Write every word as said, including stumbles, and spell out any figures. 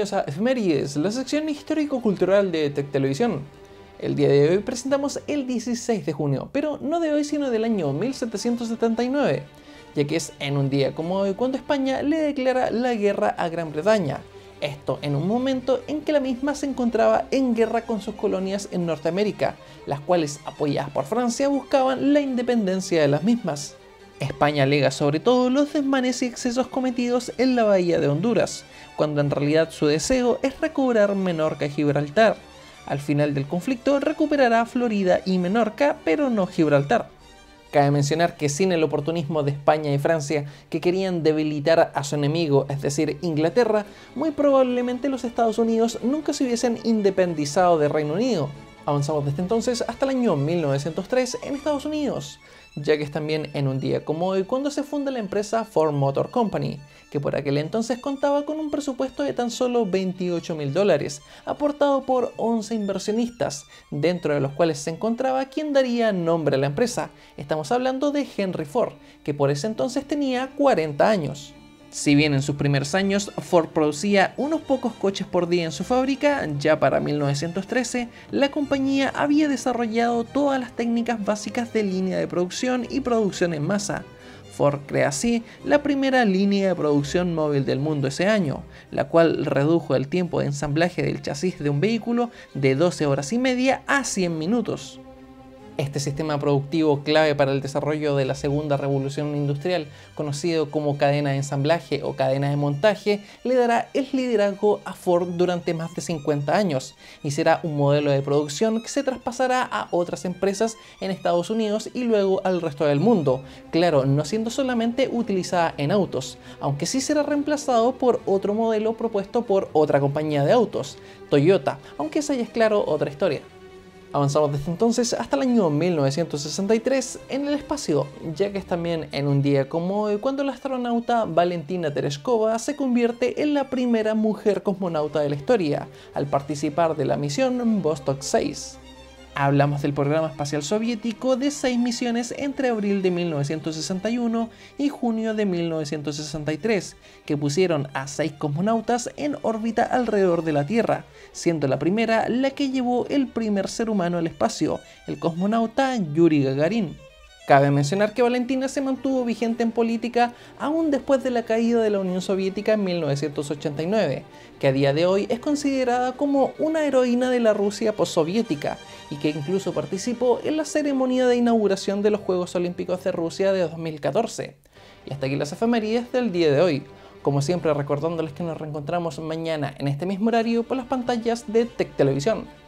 bienvenidos a Efemérides, la sección histórico-cultural de Tech Televisión. El día de hoy presentamos el dieciséis de junio, pero no de hoy sino del año mil setecientos setenta y nueve, ya que es en un día como hoy cuando España le declara la guerra a Gran Bretaña. Esto en un momento en que la misma se encontraba en guerra con sus colonias en Norteamérica, las cuales, apoyadas por Francia, buscaban la independencia de las mismas. España alega sobre todo los desmanes y excesos cometidos en la bahía de Honduras, cuando en realidad su deseo es recobrar Menorca y Gibraltar. Al final del conflicto recuperará Florida y Menorca, pero no Gibraltar. Cabe mencionar que sin el oportunismo de España y Francia, que querían debilitar a su enemigo, es decir, Inglaterra, muy probablemente los Estados Unidos nunca se hubiesen independizado de Reino Unido. Avanzamos desde entonces hasta el año mil novecientos tres en Estados Unidos, ya que es también en un día como hoy cuando se funda la empresa Ford Motor Company, que por aquel entonces contaba con un presupuesto de tan solo veintiocho mil dólares, aportado por once inversionistas, dentro de los cuales se encontraba quien daría nombre a la empresa. Estamos hablando de Henry Ford, que por ese entonces tenía cuarenta años. Si bien en sus primeros años Ford producía unos pocos coches por día en su fábrica, ya para mil novecientos trece la compañía había desarrollado todas las técnicas básicas de línea de producción y producción en masa. Ford crea así la primera línea de producción móvil del mundo ese año, la cual redujo el tiempo de ensamblaje del chasis de un vehículo de doce horas y media a cien minutos. Este sistema productivo clave para el desarrollo de la segunda revolución industrial, conocido como cadena de ensamblaje o cadena de montaje, le dará el liderazgo a Ford durante más de cincuenta años y será un modelo de producción que se traspasará a otras empresas en Estados Unidos y luego al resto del mundo, claro, no siendo solamente utilizada en autos, aunque sí será reemplazado por otro modelo propuesto por otra compañía de autos, Toyota, aunque esa ya es claro otra historia. Avanzamos desde entonces hasta el año mil novecientos sesenta y tres en el espacio, ya que es también en un día como hoy cuando la astronauta Valentina Tereshkova se convierte en la primera mujer cosmonauta de la historia, al participar de la misión Vostok seis. Hablamos del programa espacial soviético de seis misiones entre abril de mil novecientos sesenta y uno y junio de mil novecientos sesenta y tres, que pusieron a seis cosmonautas en órbita alrededor de la Tierra, siendo la primera la que llevó el primer ser humano al espacio, el cosmonauta Yuri Gagarin. Cabe mencionar que Valentina se mantuvo vigente en política aún después de la caída de la Unión Soviética en mil novecientos ochenta y nueve, que a día de hoy es considerada como una heroína de la Rusia postsoviética y que incluso participó en la ceremonia de inauguración de los Juegos Olímpicos de Rusia de dos mil catorce. Y hasta aquí las efemérides del día de hoy. Como siempre, recordándoles que nos reencontramos mañana en este mismo horario por las pantallas de Tech Televisión.